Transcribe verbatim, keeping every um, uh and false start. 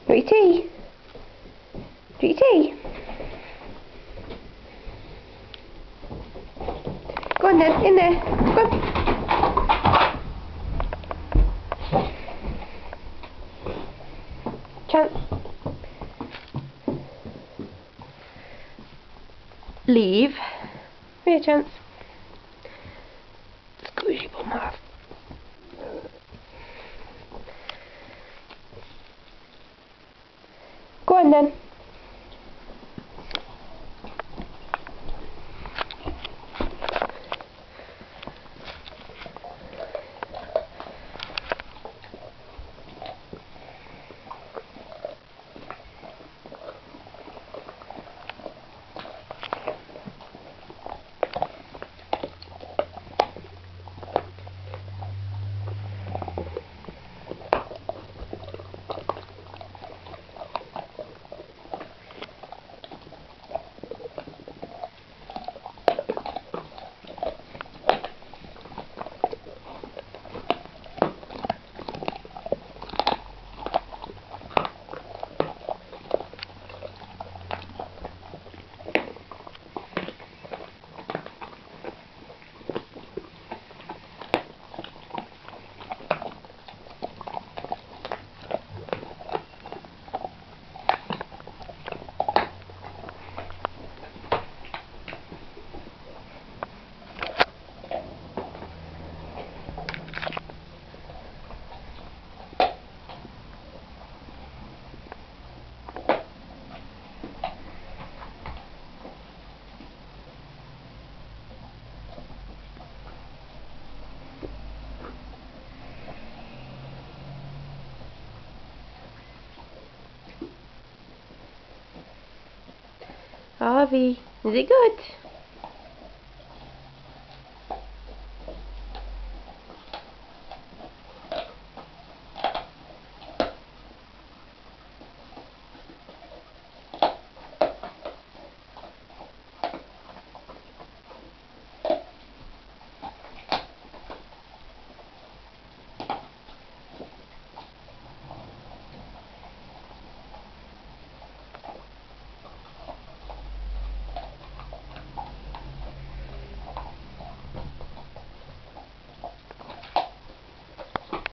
Want your tea? Want your tea? Go on then, in there. Go on. Chance. Leave. Here, Chance. Squeeze your bum off. Go on then. Harvey, is it good?